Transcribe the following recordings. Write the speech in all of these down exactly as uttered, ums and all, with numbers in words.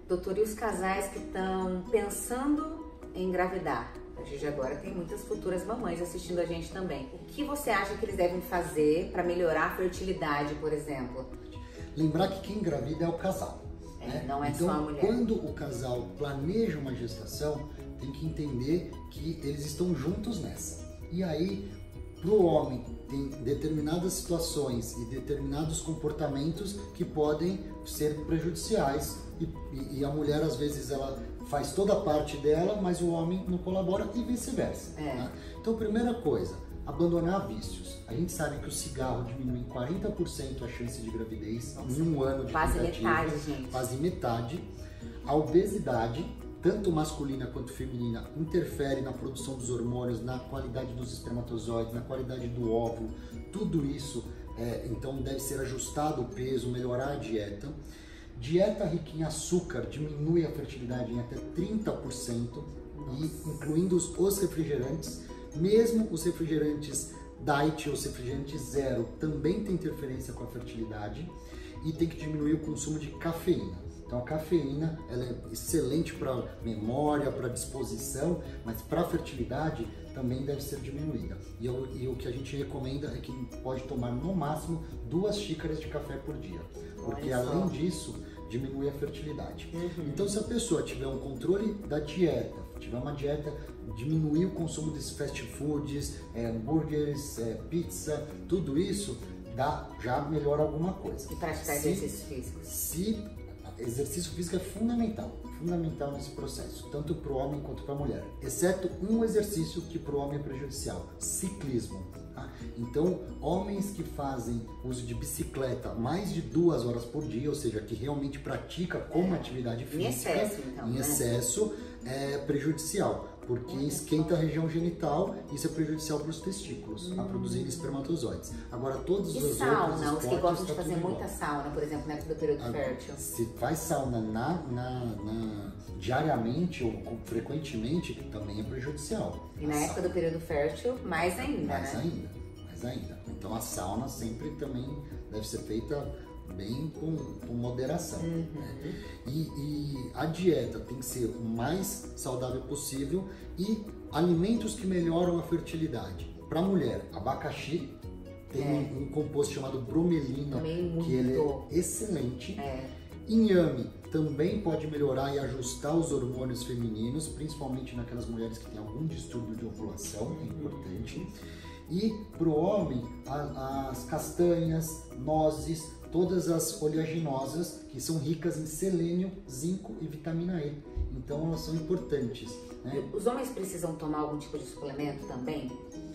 Doutor, e os casais que estão pensando em engravidar? A gente agora tem muitas futuras mamães assistindo a gente também. O que você acha que eles devem fazer para melhorar a fertilidade, por exemplo? Lembrar que quem engravida é o casal. É, né? não é então, só a mulher. Quando o casal planeja uma gestação, tem que entender que eles estão juntos nessa. E aí, para o homem, tem determinadas situações e determinados comportamentos que podem ser prejudiciais. E, e, e a mulher, às vezes, ela faz toda a parte dela, mas o homem não colabora e vice-versa. É. Né? Então, primeira coisa, abandonar vícios. A gente sabe que o cigarro diminui em quarenta por cento a chance de gravidez. Nossa, em um ano de quase tentativa. metade, gente. Quase metade. A obesidade, tanto masculina quanto feminina, interfere na produção dos hormônios, na qualidade dos espermatozoides, na qualidade do óvulo. Tudo isso, é, então, deve ser ajustado o peso, melhorar a dieta. Dieta rica em açúcar diminui a fertilidade em até trinta por cento, e incluindo os, os refrigerantes. Mesmo os refrigerantes diet ou os refrigerantes zero também tem interferência com a fertilidade, e tem que diminuir o consumo de cafeína. Então a cafeína ela é excelente para memória, para disposição, mas para fertilidade também deve ser diminuída. E, eu, e o que a gente recomenda é que pode tomar no máximo duas xícaras de café por dia, porque além disso diminui a fertilidade. Uhum. Então se a pessoa tiver um controle da dieta, tiver uma dieta, diminuir o consumo desses fast foods, é, hambúrgueres, é, pizza, tudo isso dá, já melhora alguma coisa. E praticar exercícios físicos. Se exercício físico é fundamental, fundamental nesse processo, tanto para o homem quanto para a mulher, exceto um exercício que para o homem é prejudicial, ciclismo. Tá? Então, homens que fazem uso de bicicleta mais de duas horas por dia, ou seja, que realmente pratica como é. atividade física, em excesso, então, em né? excesso é prejudicial, porque Olha esquenta só. a região genital, isso é prejudicial para os testículos, hum. a produzirem espermatozoides. Agora, todos e os sauna, outros esportes, os que gostam de tá fazer muita igual. sauna, por exemplo, na época do período a, fértil. Se faz sauna na, na, na, diariamente ou frequentemente, também é prejudicial. E na a época sauna. do período fértil, mais ainda, Mais né? ainda, mais ainda. Então a sauna sempre também deve ser feita bem com, com moderação. Uhum. Né? E, e a dieta tem que ser o mais saudável possível e alimentos que melhoram a fertilidade. Para a mulher, abacaxi tem é. um, um composto chamado bromelina, que ele é excelente. É. Inhame também pode melhorar e ajustar os hormônios femininos, principalmente naquelas mulheres que têm algum distúrbio de ovulação, é importante. E para o homem, a, as castanhas, nozes, todas as oleaginosas, que são ricas em selênio, zinco e vitamina E. Então elas são importantes. Né? Os homens precisam tomar algum tipo de suplemento também?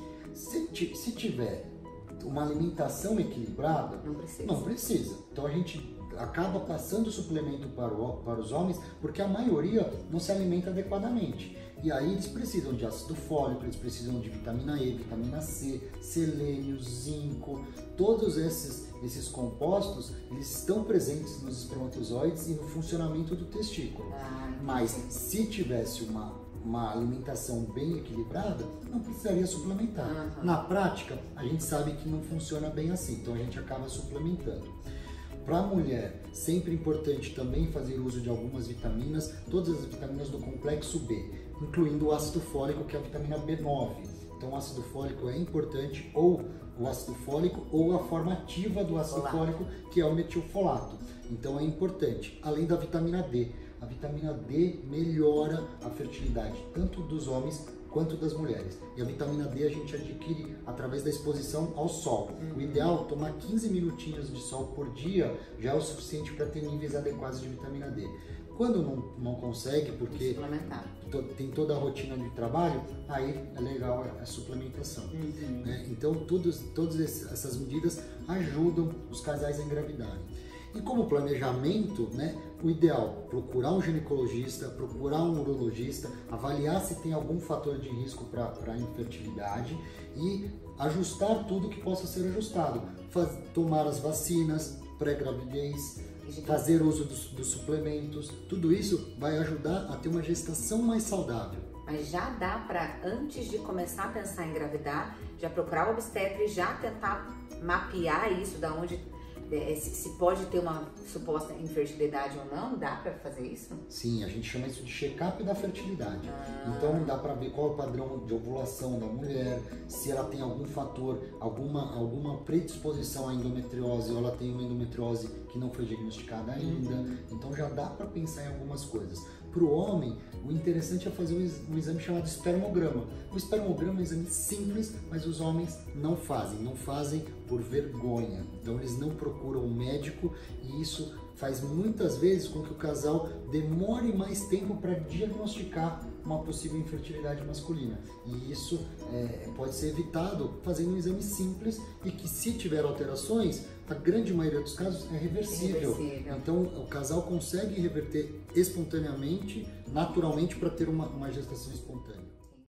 Se, se tiver uma alimentação equilibrada, não precisa. Não precisa. Então a gente acaba passando o suplemento para, o, para os homens, porque a maioria não se alimenta adequadamente. E aí eles precisam de ácido fólico, eles precisam de vitamina E, vitamina C, selênio, zinco, todos esses, esses compostos, eles estão presentes nos espermatozoides e no funcionamento do testículo. Ah, Mas se tivesse uma, uma alimentação bem equilibrada, não precisaria suplementar. Uhum. Na prática, a gente sabe que não funciona bem assim, então a gente acaba suplementando. Para a mulher, sempre importante também fazer uso de algumas vitaminas, todas as vitaminas do complexo B, incluindo o ácido fólico, que é a vitamina B nove. Então o ácido fólico é importante, ou o ácido fólico ou a forma ativa do ácido Olá. fólico, que é o metilfolato. Então é importante, além da vitamina D. A vitamina D melhora a fertilidade, tanto dos homens quanto das mulheres. E a vitamina D a gente adquire através da exposição ao sol. Uhum. O ideal é tomar quinze minutinhos de sol por dia, já é o suficiente para ter níveis adequados de vitamina D. Quando não, não consegue, porque to, tem toda a rotina de trabalho, aí é legal a, a suplementação. Uhum. Né? Então todos, todas essas medidas ajudam os casais a engravidarem. E como planejamento, né, o ideal, procurar um ginecologista, procurar um urologista, avaliar se tem algum fator de risco para a infertilidade e ajustar tudo que possa ser ajustado. Faz, tomar as vacinas, pré-gravidez, fazer uso dos, dos suplementos, tudo isso vai ajudar a ter uma gestação mais saudável. Mas já dá para, antes de começar a pensar em engravidar, já procurar o obstetra e já tentar mapear isso, da onde é, se, se pode ter uma suposta infertilidade ou não? Dá para fazer isso? Sim, a gente chama isso de check-up da fertilidade. Ah. Então dá para ver qual é o padrão de ovulação da mulher, se ela tem algum fator, alguma, alguma predisposição à endometriose, ou ela tem uma endometriose que não foi diagnosticada ainda. Uhum. Então já dá para pensar em algumas coisas. Para o homem, o interessante é fazer um exame chamado espermograma. O espermograma é um exame simples, mas os homens não fazem, não fazem por vergonha. Então eles não procuram um médico e isso faz muitas vezes com que o casal demore mais tempo para diagnosticar uma possível infertilidade masculina. E isso é, pode ser evitado fazendo um exame simples e que, se tiver alterações, a grande maioria dos casos é reversível. reversível. Então o casal consegue reverter espontaneamente, naturalmente, para ter uma, uma gestação espontânea.